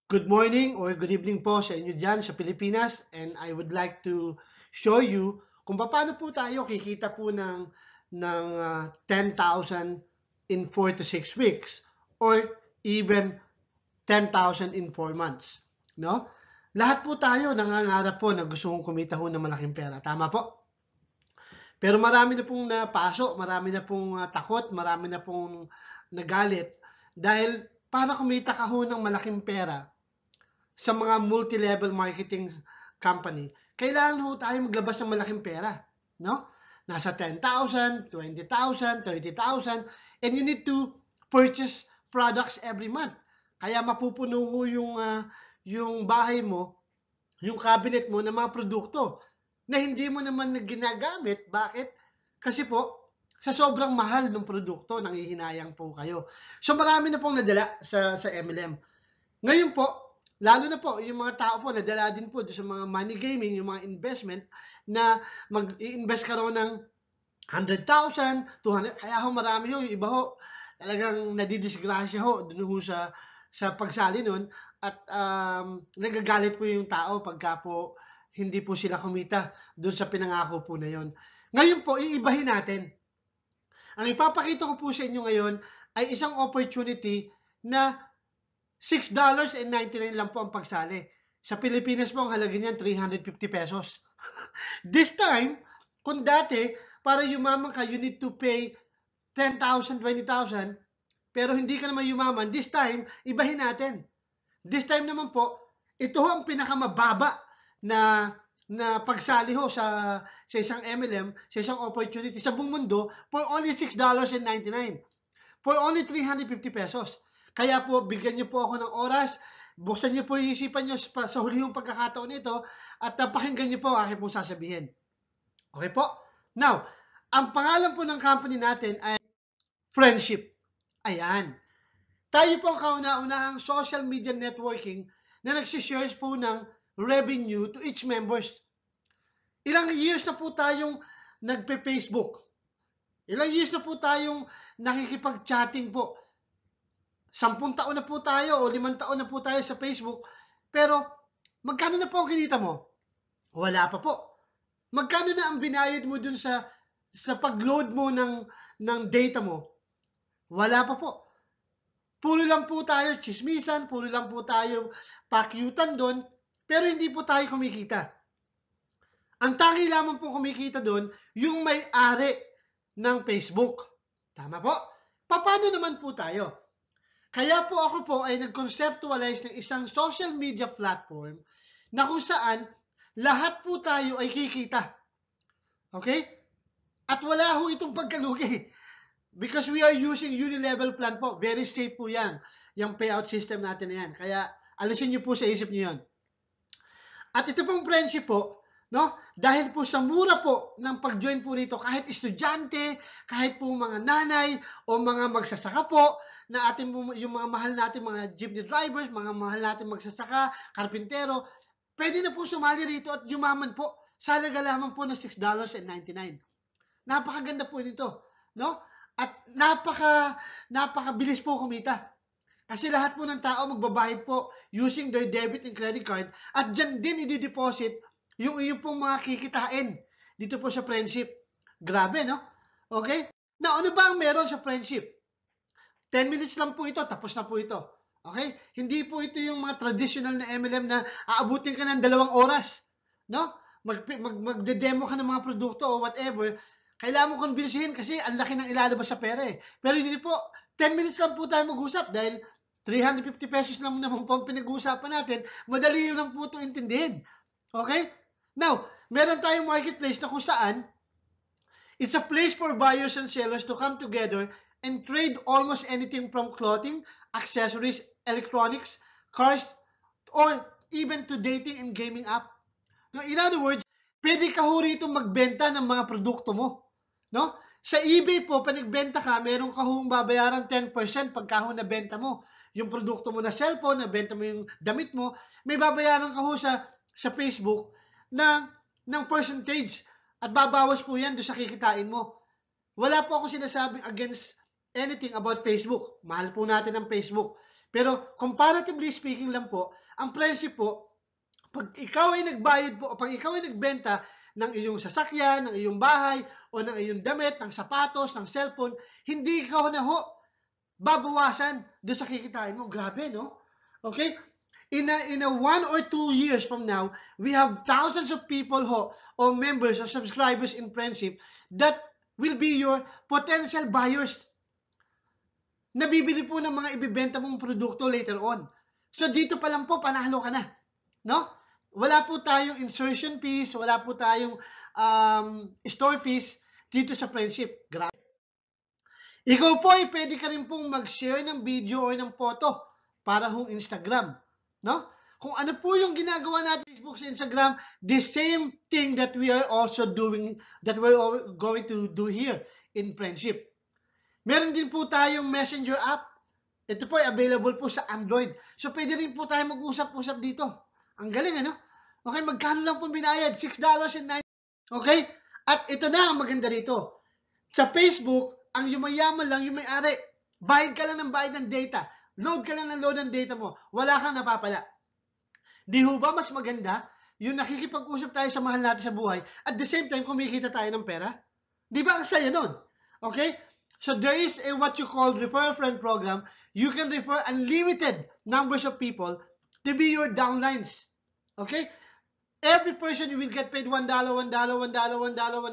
Good morning or good evening po sa inyo dyan sa Pilipinas, and I would like to show you kung paano po tayo kikita po ng 10,000 in 4 to 6 weeks or even 10,000 in 4 months. No? Lahat po tayo nangangarap po na gusto kong kumita ho ng malaking pera. Tama po? Pero marami na pong napaso, marami na pong takot, marami na pong nagalit dahil para kumita ka ho ng malaking pera sa mga multi-level marketing company, kailangan ho tayo maglabas ng malaking pera. No? Nasa 10,000, 20,000, 30,000, and you need to purchase products every month. Kaya mapupuno ho yung bahay mo, yung cabinet mo ng mga produkto na hindi mo naman ginagamit. Bakit? Kasi po, sa sobrang mahal ng produkto, nangihinayang po kayo. So marami na pong nadala sa MLM. Ngayon po, lalo na po, yung mga tao po, nadala din po sa mga money gaming, yung mga investment, na mag-i-invest ka raw ng 100,000, 200, kaya ho marami ho, yung iba ho, talagang nadidisgrasya ho, dun ho sa pagsali nun, at nagagalit po yung tao pagka po hindi po sila kumita dun sa pinangako po na yon. Ngayon po, iibahin natin. Ang ipapakita ko po sa inyo ngayon ay isang opportunity na $6.99 lang po ang pagsali. Sa Pilipinas po, ang halaga niyan, 350 pesos. This time, kung dati, para yumaman ka, you need to pay 10,000, 20,000, pero hindi ka naman yumaman, this time, ibahin natin. This time naman po, ito ho ang pinakamababa na pagsali ho sa isang MLM, sa isang opportunity sa buong mundo for only $6.99. For only 350 pesos. Kaya po, bigyan niyo po ako ng oras, buksan niyo po yung isipan niyo sa hulihong pagkakataon nito, at pakinggan niyo po ang aking pong sasabihin. Okay po? Now, ang pangalan po ng company natin ay Friendship. Ayan. Tayo po ang kauna-unahang social media networking na nagsishare po ng revenue to each members. Ilang years na po tayong nagpe-Facebook. Ilang years na po tayong nakikipag-chatting po. 10 taon na po tayo o 5 taon na po tayo sa Facebook. Pero magkano na po ang kinita mo? Wala pa po. Magkano na ang binayad mo dun sa pag-load mo ng data mo? Wala pa po. Puro lang po tayo chismisan, puro lang po tayo pakyutan doon, pero hindi po tayo kumikita. Ang tangi lamang po kumikita doon, yung may-ari ng Facebook. Tama po? Paano naman po tayo? Kaya po ako po ay nag-conceptualize ng isang social media platform na kung saan lahat po tayo ay kikita. Okay? At wala ho itong pagkalugi. Because we are using unilevel plan po. Very safe po yan. Yung payout system natin na yan. Kaya alisin nyo po sa isip nyo yan. At ito pong friendship po, no? Dahil po sa mura po ng pag-join po rito, kahit estudyante, kahit po mga nanay o mga magsasaka po, na ating yung mga mahal natin mga jeepney drivers, mga mahal natin magsasaka, karpintero, pwede na po sumali rito at yumaman po sa halaga lamang po ng $6.99. Napakaganda po nito, no? At napakabilis po kumita. Kasi lahat po ng tao magbabayad po using their debit and credit card, at dyan din i-deposit yung iyong pong mga kikitain dito po sa Friendship. Grabe, no? Okay? Now, ano ba ang meron sa Friendship? 10 minutes lang po ito, tapos na po ito. Okay? Hindi po ito yung mga traditional na MLM na aabutin ka ng 2 oras. No? Magde-demo ka ng mga produkto o whatever. Kailangan mo kumbinsihin kasi ang laki ng ilalabas sa pera eh. Pero hindi po, 10 minutes lang po tayo mag-usap dahil 350 pesos lang naman po ang pinag-uusapan natin. Madali lang po ito intindihin. Okay? Now, meron tayong marketplace na kung saan it's a place for buyers and sellers to come together and trade almost anything from clothing, accessories, electronics, cars, or even to dating and gaming app. No, in other words, pwede ka ho rito magbenta ng mga produkto mo. No? Sa eBay po, pag nagbenta ka, meron ka hong babayaran 10% pagka ho nabenta mo. Yung produkto mo na cellphone, nabenta mo yung damit mo, may babayaran ka ho sa Facebook ng percentage. At babawas po yan doon sa kikitain mo. Wala po ako sinasabing against anything about Facebook. Mahal po natin ang Facebook. Pero comparatively speaking lang po, ang friendship po, pag ikaw ay nagbayad po, o pag ikaw ay nagbenta ng iyong sasakyan, ng iyong bahay, o ng iyong damit, ng sapatos, ng cellphone, hindi ikaw na ho babawasan doon sa kikitain mo. Grabe, no? Okay? In a 1 or 2 years from now, we have thousands of people ho, or members or subscribers in friendship that will be your potential buyers. Nabibili po ng mga ibibenta mong produkto later on. So dito pa lang po, panalo ka na. No? Wala po tayong insertion fees, wala po tayong store fees dito sa friendship. Grabe. Ikaw po ay pwede ka rin pong mag-share ng video o ng photo para hong Instagram. No? Kung ano po yung ginagawa natin sa Facebook sa Instagram, the same thing that we are also doing, that we're going to do here in friendship. Meron din po tayong messenger app. Ito po ay available po sa Android. So pwede rin po tayo mag-usap-usap dito. Ang galing, ano? Okay, magkano lang po binayad? $6.09. Okay? At ito na ang maganda rito. Sa Facebook, ang yumayaman lang yung may-ari. Bayad ka lang ng bayad ng data. Load ka lang ng load ng data mo. Wala kang napapala. Di ho ba mas maganda yung nakikipag-usap tayo sa mahal natin sa buhay at the same time kumikita tayo ng pera? Di ba ang saya nun? Okay? So there is a what you call refer a friend program. You can refer unlimited numbers of people to be your downlines. Okay? Every person you will get paid $1, $1, $1, $1, $1, $1,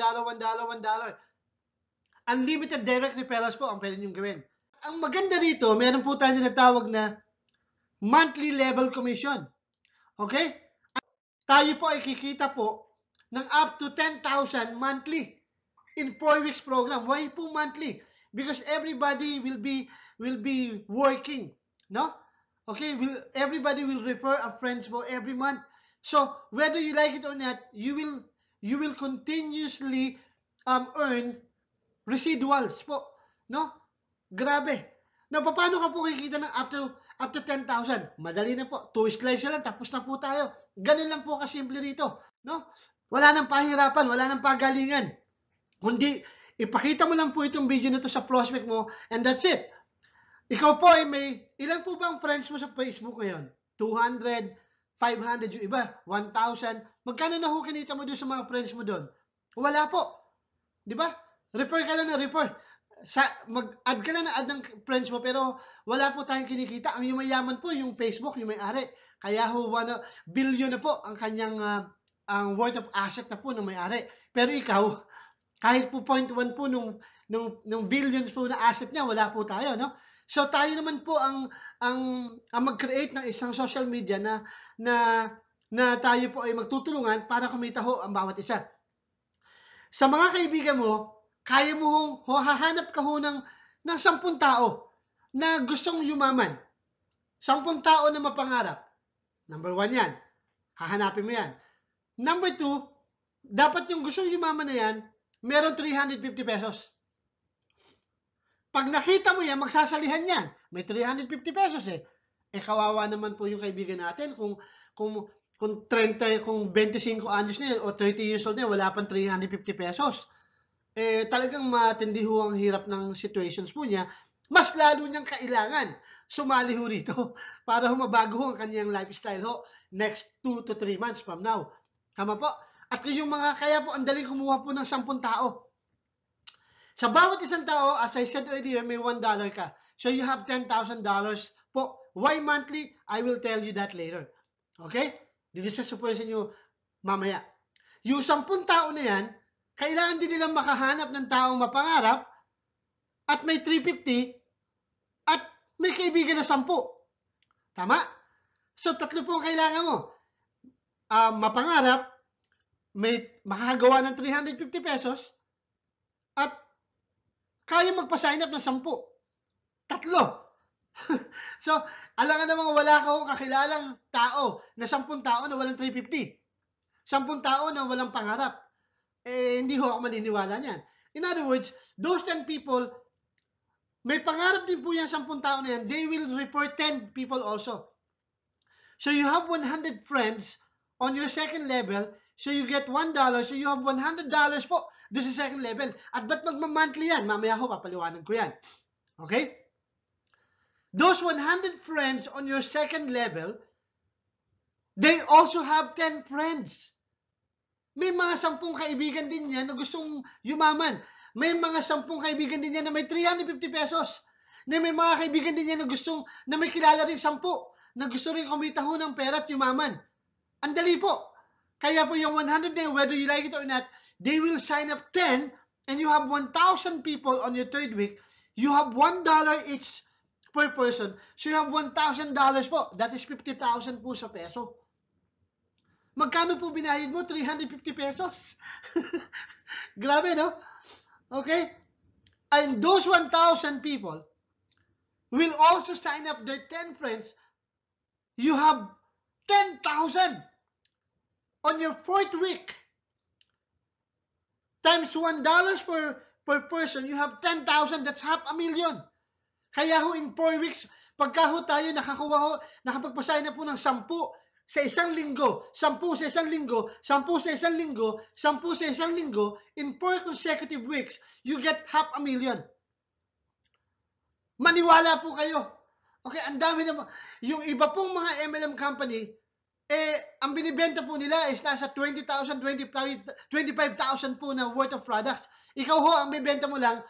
$1. Unlimited direct referrals po ang pwede niyong gawin. Ang maganda rito, meron po tayo tinatawag na monthly level commission. Okay? Tayo po ay kikita po ng up to 10,000 monthly in 4 weeks program. Why po monthly? Because everybody will be working, no? Okay, everybody will refer a friends mo every month. So whether you like it or not, you will continuously earn residuals po, no? Grabe. Now, paano ka po kikita ng up to 10,000? Madali na po. 2 slice lang, tapos na po tayo. Ganun lang po kasimple rito, no? Wala nang pahirapan, wala nang pagalingan. Kundi, ipakita mo lang po itong video na to sa prospect mo, and that's it. Ikaw po ay ilan po ba ang friends mo sa Facebook ngayon? 200, 500, yung iba, 1,000. Magkano na ho kinita mo doon sa mga friends mo doon? Wala po. Di ba? Refer ka lang na refer. Mag-add ka lang na add ng friends mo, pero wala po tayong kinikita. Ang yumayaman po yung Facebook, yung may-ari. Kaya ho, 1 billion na po ang kanyang ang worth of asset na po ng may-ari. Pero ikaw, kahit po 0.1 po nung billions po na asset niya, wala po tayo, no? So tayo naman po ang mag-create ng isang social media na tayo po ay magtutulungan para kumita ho ang bawat isa. Sa mga kaibigan mo, kaya mo hahanap ka ho ng 10 tao na gustong yumaman. 10 tao na mapangarap. Number 1 yan. Hahanapin mo yan. Number 2, dapat yung gustong yumaman na yan, meron 350 pesos. Pag nakita mo yan, magsasalihan yan. May 350 pesos eh. Kawawa naman po yung kaibigan natin kung 25 anyos na yan o 30 years old na yan, wala pang 350 pesos. Talagang matindi ho ang hirap ng situations po niya. Mas lalo niyang kailangan sumali ho rito para mabago ho ang kanyang lifestyle ho next 2 to 3 months from now. Tama po? At yung kaya po, ang daling kumuha po ng 10 tao. Sa bawat isang tao, as I said earlier, may $1 ka. So you have $10,000 po. Why monthly? I will tell you that later. Okay? Dito sa supportion nyo mamaya. Yung 10 tao na yan, kailangan din nilang makahanap ng taong mapangarap at may 350 at may kaibigan na 10. Tama? So, 3 po ang kailangan mo. Mapangarap, may makakagawa ng 350 pesos at kaya magpa-sign up ng 10. 3. So, alam nga namang wala ka kakilalang tao na 10 tao na walang 350. 10 tao na walang pangarap. Hindi ho ako maniniwala niyan. In other words, those 10 people, may pangarap din po yan 10 tao na yan, they will refer 10 people also. So you have 100 friends on your second level, so you get $1, so you have $100 po doon sa second level. At ba't magma-monthly yan? Mamaya ho, papaliwanag ko yan. Okay? those 100 friends on your second level, they also have 10 friends. May mga 10 kaibigan din yan na gustong yumaman. May mga 10 kaibigan din yan na may 350 pesos. Na may mga kaibigan din yan na may kilala rin 10 na gusto rin kumita ho ng pera at yumaman. Ang dali po. Kaya po yung 100 na yun, whether you like it or not, they will sign up 10 and you have 1,000 people on your third week. You have $1 each per person. So you have $1,000 po. That is 50,000 po sa peso. Magkano po binayad mo? 350 pesos. Grabe, no? Okay? And those 1,000 people will also sign up their 10 friends. You have 10,000 on your fourth week. Times $1 per person, you have 10,000. That's $500,000. Kaya ho, in 4 weeks, pagka ho tayo nakapagpasign na po ng 10 sa isang linggo, 10 sa isang linggo, 10 sa isang linggo, 10 sa isang linggo, in 4 consecutive weeks, you get $500,000. Maniwala po kayo. Okay, ang dami na. Yung iba pong mga MLM company, ang binibenta po nila is nasa 20,000, 25,000 po na worth of products. Ikaw ho, ang bibenta mo lang,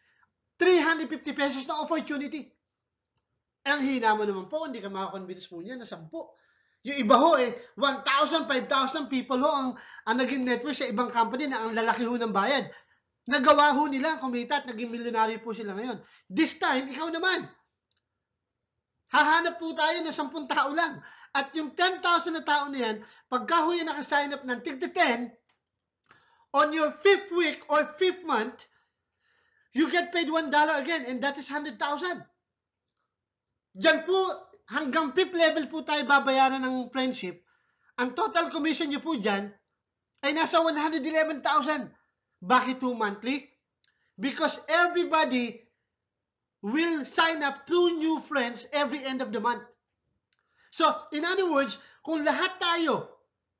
350 pesos na opportunity. Ang hina mo naman po, hindi ka makakonvince po niya na 10. Yung iba ho 1,000, 5,000 people ho ang naging network sa ibang company na ang lalaki ho ng bayad. Nagawa ho nila kumita at naging milyonaryo po sila ngayon. This time, ikaw naman. Hahanap po tayo ng 10 tao lang. At yung 10,000 na tao na yan, pagka ho yan nakasign up ng tig 10, on your 5th week or 5th month, you get paid $1 again, and that is 100,000. Diyan po, hanggang 5th level po tayo babayaran ng friendship. Ang total commission nyo po dyan ay nasa 111,000. Bakit 2 monthly? Because everybody will sign up 2 new friends every end of the month. So, in other words, kung lahat tayo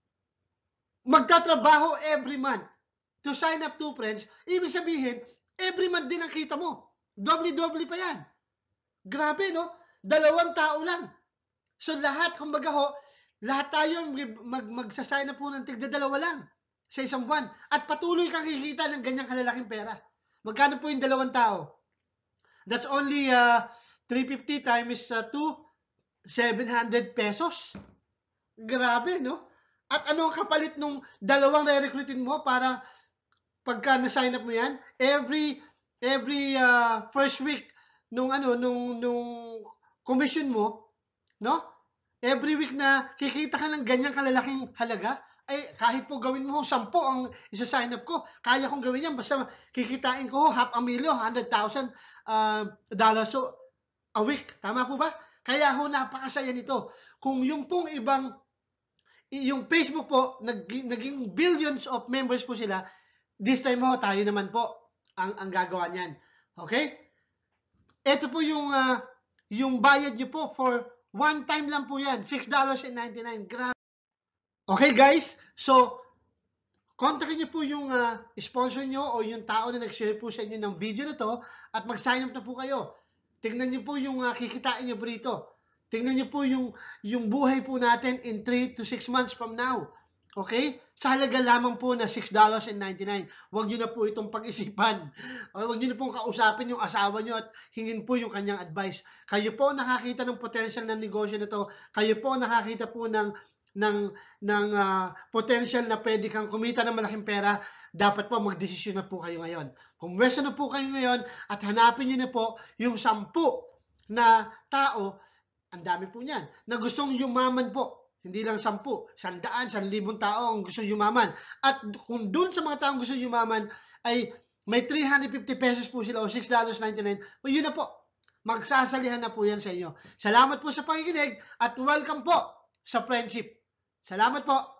magtatrabaho every month to sign up 2 friends, ibig sabihin, every month din ang kita mo. Doble-doble pa yan. Grabe, no? 2 tao lang. So, lahat, kumbaga ho, lahat tayo magsasign up po ng tigda 2 lang sa isang buwan. At patuloy kang kikita ng ganyang kalalaking pera. Magkano po yung 2 tao? That's only 350 times 2, 700 pesos. Grabe, no? At ano ang kapalit nung 2 re-recruitin mo para pagka na-sign up mo yan? Every first week nung commission mo, no? Every week na kikita ka ng ganyang kalalaking halaga, ay kahit po gawin mo 10 ang isa-sign up ko, kaya kong gawin yan, basta kikitain ko $500,000, $100,000 so a week. Tama po ba? Kaya ho, napakasaya nito. Kung yung pong yung Facebook po, naging billions of members po sila, this time ho, tayo naman po ang gagawa niyan. Okay? Ito po yung bayad nyo po for one time lang po yan. $6.99. Grabe. Okay guys, so kontakin nyo po yung sponsor nyo o yung tao na nag-share po sa inyo ng video na to at mag-sign up na po kayo. Tingnan nyo po yung kikitain nyo po rito. Tingnan nyo po yung buhay po natin in 3 to 6 months from now. Okay? Sa halaga lamang po na $6.99. Huwag nyo na po itong pag-isipan. Huwag nyo na pong kausapin yung asawa nyo at hingin po yung kanyang advice. Kayo po nakakita ng potential ng negosyo na to. Kayo po nakakita po ng potential na pwede kang kumita ng malaking pera, dapat po magdesisyon na po kayo ngayon. Kung pwesto na po kayo ngayon at hanapin nyo na po yung 10 na tao, ang dami po niyan, na gustong yumaman po. Hindi lang 10, 100, 1,000 tao ang gustong yumaman. At kung dun sa mga taong gustong yumaman ay may 350 pesos po sila o $6.99, yun na po. Magsasalihan na po yan sa inyo. Salamat po sa pakikinig at welcome po sa friendship. Salamat po.